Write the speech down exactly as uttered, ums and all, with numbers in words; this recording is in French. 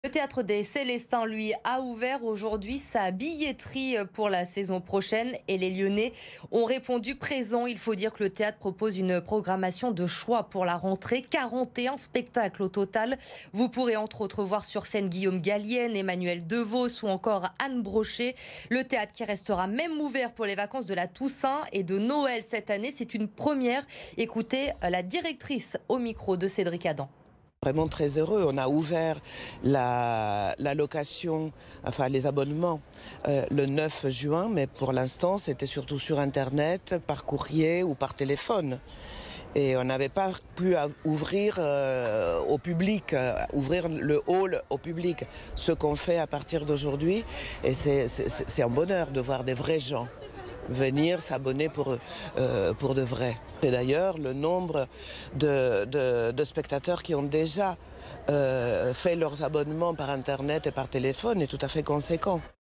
Le théâtre des Célestins, lui, a ouvert aujourd'hui sa billetterie pour la saison prochaine et les Lyonnais ont répondu présent. Il faut dire que le théâtre propose une programmation de choix pour la rentrée. quarante et un spectacles au total. Vous pourrez entre autres voir sur scène Guillaume Gallienne, Emmanuel Devos ou encore Anne Brochet. Le théâtre qui restera même ouvert pour les vacances de la Toussaint et de Noël cette année. C'est une première. Écoutez la directrice au micro de Cédric Adam. Vraiment très heureux. On a ouvert la, la location, enfin les abonnements, euh, le neuf juin, mais pour l'instant, c'était surtout sur Internet, par courrier ou par téléphone. Et on n'avait pas pu ouvrir euh, au public, euh, ouvrir le hall au public, ce qu'on fait à partir d'aujourd'hui. Et c'est un bonheur de voir des vrais gens venir s'abonner pour, euh, pour de vrai. Et d'ailleurs, le nombre de, de, de spectateurs qui ont déjà euh, fait leurs abonnements par Internet et par téléphone est tout à fait conséquent.